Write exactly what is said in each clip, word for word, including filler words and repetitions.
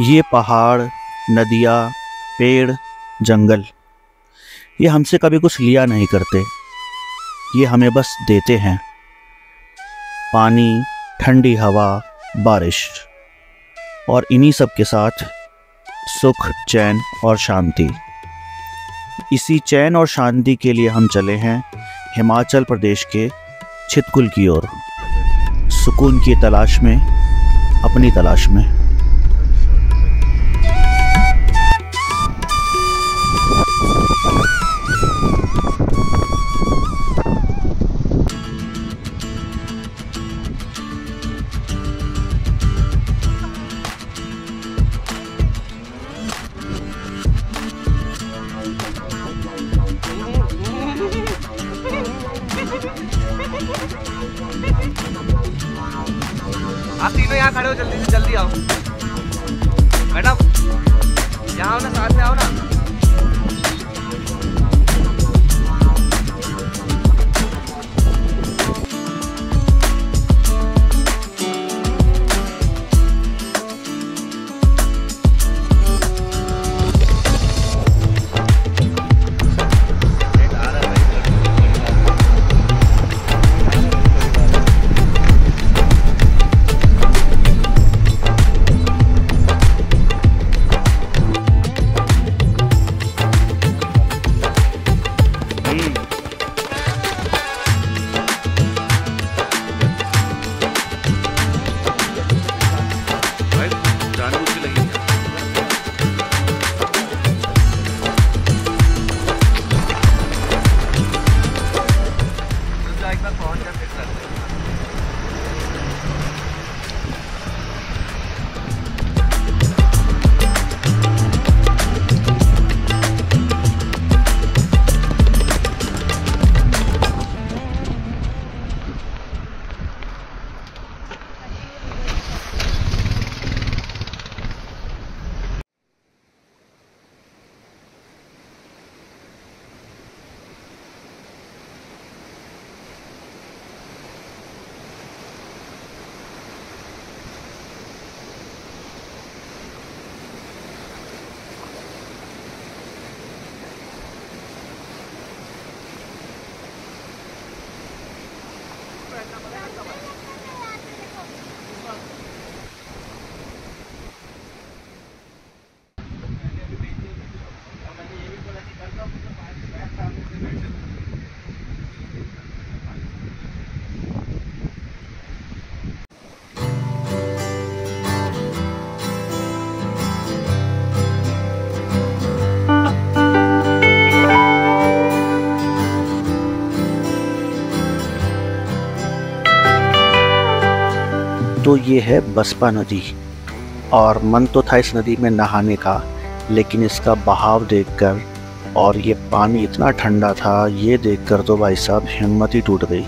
ये पहाड़, नदियाँ, पेड़, जंगल, ये हमसे कभी कुछ लिया नहीं करते। ये हमें बस देते हैं पानी, ठंडी हवा, बारिश, और इन्हीं सब के साथ सुख, चैन और शांति। इसी चैन और शांति के लिए हम चले हैं हिमाचल प्रदेश के छितकुल की ओर, सुकून की तलाश में, अपनी तलाश में। आप तीनों यहाँ खड़े हो, जल्दी से जल्दी आओ मैडम, यहाँ आओ ना, साथ में आओ ना। तो ये है बसपा नदी, और मन तो था इस नदी में नहाने का, लेकिन इसका बहाव देखकर और ये पानी इतना ठंडा था, ये देखकर तो भाई साहब हिम्मत ही टूट गई।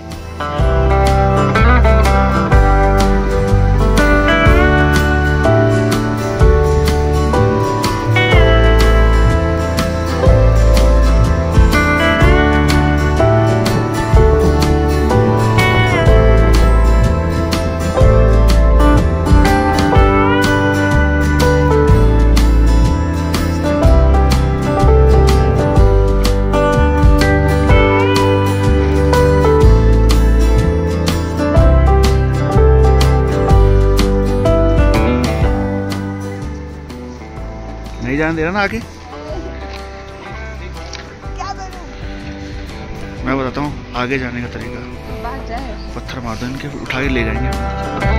नहीं जाने दे रहा ना आगे। मैं बताता हूँ आगे जाने का तरीका। पत्थर मार दो इनके, उठा के ले जाएंगे।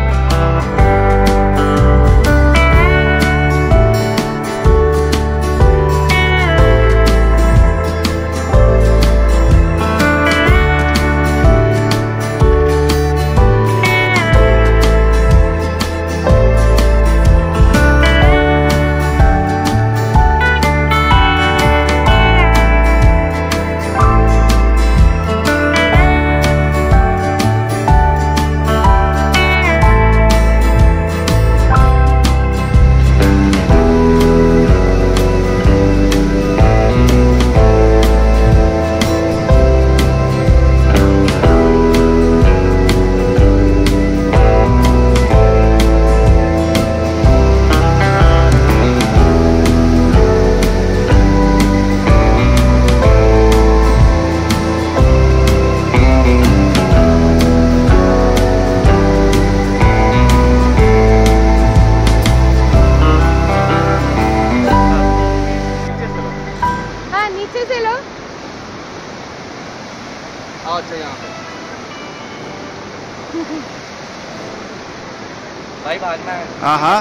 आओ अच्छा यहाँ पे भाई भागना है। हाँ हाँ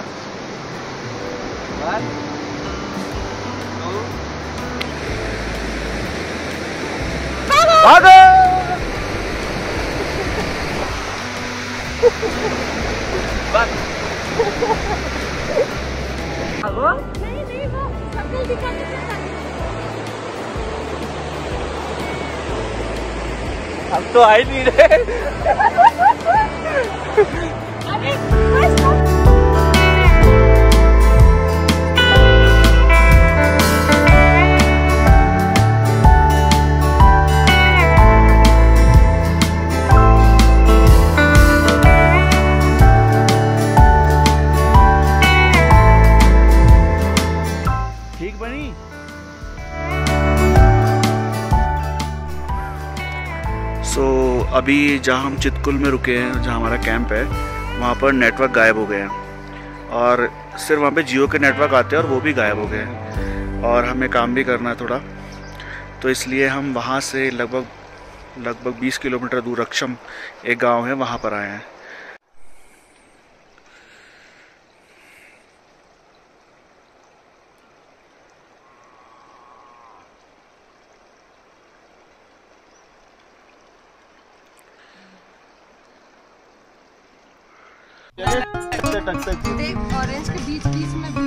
वन टू भागो। वन नहीं नहीं वो शक्ल दिखाने के लिए। हम तो आ ही नहीं रहे। अरे बस ठीक बनी। सो so, अभी जहाँ हम चितकुल में रुके हैं, जहाँ हमारा कैंप है, वहाँ पर नेटवर्क गायब हो गए हैं और सिर्फ वहाँ पे जियो के नेटवर्क आते हैं और वो भी गायब हो गए हैं और हमें काम भी करना है थोड़ा, तो इसलिए हम वहाँ से लगभग लगभग बीस किलोमीटर दूर रक्षम एक गांव है वहाँ पर आए हैं। देख ऑरेंज के बीच बीच में